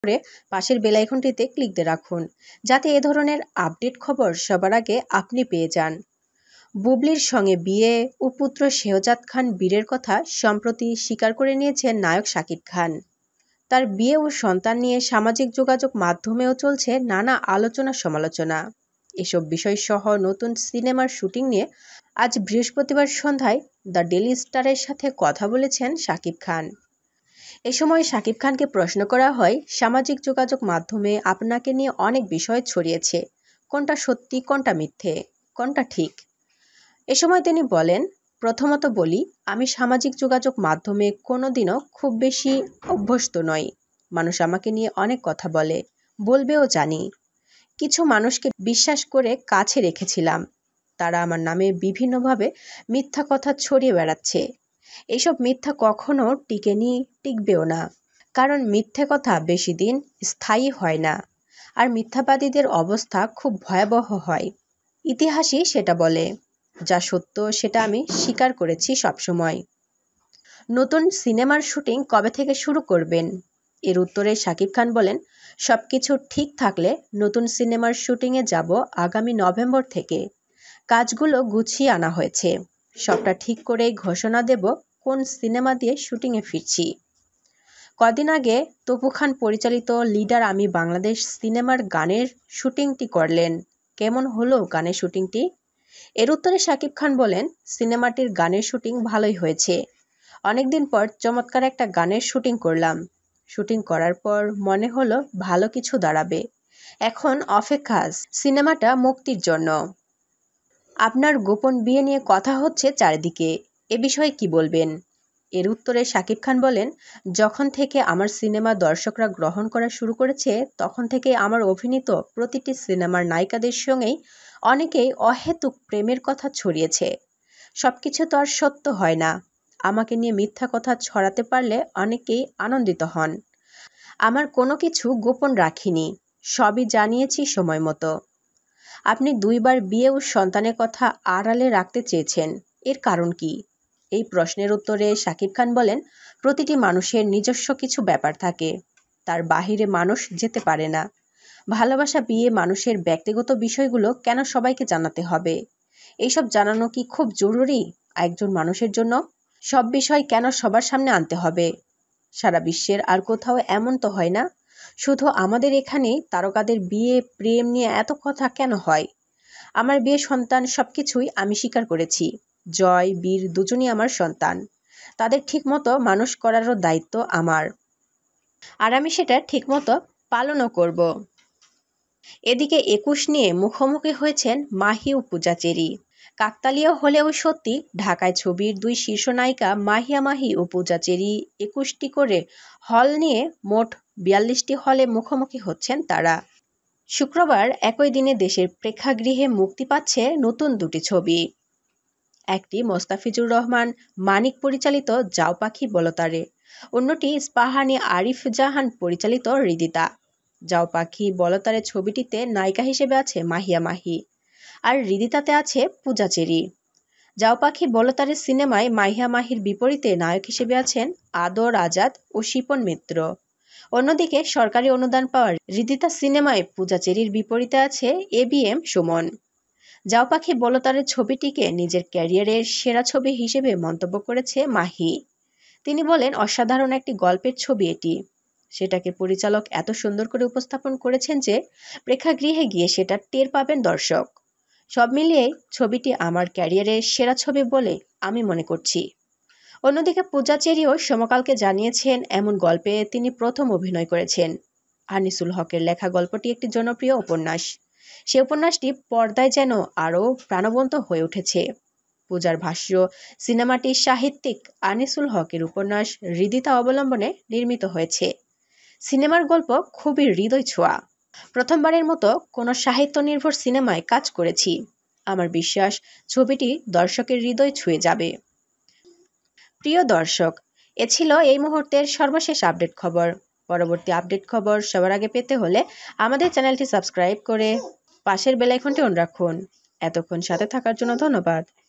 করে পাশের bell আইকনটিতে click দিয়ে রাখুন, যাতে এ ধরনের আপডেট খবর সবার আগে আপনি পেয়ে যান। বুবলির সঙ্গে বিয়ে ও পুত্র শেহজাদ খান বীরের কথা সম্প্রতি স্বীকার করে নিয়েছেন নায়ক শাকিব খান। তার বিয়ে ও সন্তান নিয়ে সামাজিক যোগাযোগ মাধ্যমেও চলছে নানা আলোচনা সমালোচনা। এসব বিষয় সহ নতুন সিনেমার শুটিং নিয়ে আজ বৃহস্পতিবার সন্ধ্যায় দ্য ডেইলি স্টারের সাথে কথা বলেছেন শাকিব খান। এ সময় শাকিব খানকে প্রশ্ন করা হয়, সামাজিক যোগাযোগ মাধ্যমে আপনাকে নিয়ে অনেক বিষয় ছড়িয়েছে, কোনটা সত্যি, কোনটা মিথ্যে, কোনটা ঠিক? এ সময় তিনি বলেন, প্রথমত বলি, আমি সামাজিক যোগাযোগ মাধ্যমে কোনোদিনও খুব বেশি অভ্যস্ত নই। মানুষ আমাকে নিয়ে অনেক কথা বলবেও জানি। কিছু মানুষকে বিশ্বাস করে কাছে রেখেছিলাম, তারা আমার নামে বিভিন্নভাবে মিথ্যা কথা ছড়িয়ে বেড়াচ্ছে। এইসব মিথ্যা কখনো টিকেনি, টিকবেও না, কারণ মিথ্যে কথা বেশি দিন স্থায়ী হয় না, আর মিথ্যাবাদীদের অবস্থা খুব ভয়াবহ হয়। ইতিহাসই সেটা বলে। যা সত্য সেটা আমি স্বীকার করেছি সবসময়। নতুন সিনেমার শুটিং কবে থেকে শুরু করবেন? এর উত্তরে শাকিব খান বলেন, সবকিছু ঠিক থাকলে নতুন সিনেমার শুটিংয়ে যাব আগামী নভেম্বর থেকে। কাজগুলো গুছিয়ে আনা হয়েছে, সবটা ঠিক করেই ঘোষণা দেব কোন সিনেমা দিয়ে শুটিংয়ে ফিরছি। কদিন আগে তপু খান পরিচালিত লিডার আমি বাংলাদেশ সিনেমার গানের শুটিংটি করলেন। কেমন হলো গানের শুটিংটি? এর উত্তরে শাকিব খান বলেন, সিনেমাটির গানের শুটিং ভালোই হয়েছে। অনেকদিন পর চমৎকার একটা গানের শুটিং করলাম। শুটিং করার পর মনে হলো ভালো কিছু দাঁড়াবে। এখন অপেক্ষা সিনেমাটা মুক্তির জন্য। আপনার গোপন বিয়ে নিয়ে কথা হচ্ছে চারিদিকে, এ বিষয়ে কি বলবেন? এর উত্তরে শাকিব খান বলেন, যখন থেকে আমার সিনেমা দর্শকরা গ্রহণ করা শুরু করেছে, তখন থেকে আমার অভিনীত প্রতিটি সিনেমার নায়িকাদের সঙ্গেই অনেকেই অহেতুক প্রেমের কথা ছড়িয়েছে। সবকিছু তো আর সত্য হয় না। আমাকে নিয়ে মিথ্যা কথা ছড়াতে পারলে অনেকেই আনন্দিত হন। আমার কোনো কিছু গোপন রাখিনি, সবই জানিয়েছি সময় মতো। আপনি 2 বার বিয়ে ও সন্তানের কথা আড়ালে রাখতে চেয়েছেন, এর কারণ কি? এই প্রশ্নের উত্তরে শাকিব খান বলেন, প্রতিটি মানুষের নিজস্ব কিছু ব্যাপার থাকে, তার বাহিরে মানুষ যেতে পারে না। ভালোবাসা, বিয়ে, মানুষের ব্যক্তিগত বিষয়গুলো কেন সবাইকে জানাতে হবে? এইসব জানানো কি খুব জরুরি একজন মানুষের জন্য? সব বিষয় কেন সবার সামনে আনতে হবে? সারা বিশ্বের আর কোথাও এমন তো হয় না। শুধু আমাদের এখানেই তারকাদের বিয়ে, প্রেম নিয়ে এত কথা কেন হয়? আমার বিয়ে, সন্তান সবকিছুই আমি স্বীকার করেছি। জয়, বীর দুজনই আমার সন্তান। তাদের ঠিকমতো মানুষ করারও দায়িত্ব আমার, আর আমি সেটা ঠিকমতো পালনও করব। এদিকে 21 নিয়ে মুখোমুখি হয়েছেন মাহি ও পূজা চেরি। কাকতালীয় হলেও সত্যি, ঢাকায় ছবির 2 শীর্ষ নায়িকা মাহিয়া মাহি ও পূজা চেরি 21টি করে হল নিয়ে মোট 42টি হলে মুখোমুখি হচ্ছেন তারা। শুক্রবার একই দিনে দেশের প্রেক্ষাগৃহে মুক্তি পাচ্ছে নতুন 2টি ছবি। একটি মোস্তাফিজুর রহমান মানিক পরিচালিত যাও পাখি বলতারে, অন্যটি ইস্পাহানি আরিফ জাহান পরিচালিত হৃদিতা। যাও পাখি বলতারে ছবিটিতে নায়িকা হিসেবে আছে মাহিয়া মাহি, আর হৃদিতাতে আছে পূজা চেরি। যাও পাখি বলতারে সিনেমায় মাহিয়া মাহির বিপরীতে নায়ক হিসেবে আছেন আদর আজাদ ও শিপন মিত্র। অন্যদিকে সরকারি অনুদান পাওয়া হৃদিতা সিনেমায় পূজা চেরির বিপরীতে আছে ABM সুমন। যাও পাখি বলতারে ছবিটিকে নিজের ক্যারিয়ারের সেরা ছবি হিসেবে মন্তব্য করেছে মাহি। তিনি বলেন, অসাধারণ একটি গল্পের ছবি এটি। সেটাকে পরিচালক এত সুন্দর করে উপস্থাপন করেছেন যে প্রেক্ষাগৃহে গিয়ে সেটা টের পাবেন দর্শক। সব মিলিয়ে ছবিটি আমার ক্যারিয়ারের সেরা ছবি বলে আমি মনে করছি। অন্যদিকে পূজা চেরিও সমকালকে জানিয়েছেন, এমন গল্পে তিনি প্রথম অভিনয় করেছেন। আনিসুল হকের লেখা গল্পটি একটি জনপ্রিয় উপন্যাস। সে উপন্যাসটি পর্দায় যেন আরও প্রাণবন্ত হয়ে উঠেছে। পূজার ভাষ্য, সিনেমাটি সাহিত্যিক আনিসুল হকের উপন্যাস হৃদিতা অবলম্বনে নির্মিত হয়েছে। সিনেমার গল্প খুবই হৃদয় ছোঁয়া। প্রথমবারের মতো কোনো সাহিত্য নির্ভর সিনেমায় কাজ করেছি। আমার বিশ্বাস ছবিটি দর্শকের হৃদয় ছুঁয়ে যাবে। প্রিয় দর্শক, এ ছিল এই মুহূর্তের সর্বশেষ আপডেট খবর। পরবর্তী আপডেট খবর সবার আগে পেতে হলে আমাদের চ্যানেলটি সাবস্ক্রাইব করে পাশের বেল আইকনটি অন রাখুন। এতক্ষণ সাথে থাকার জন্য ধন্যবাদ।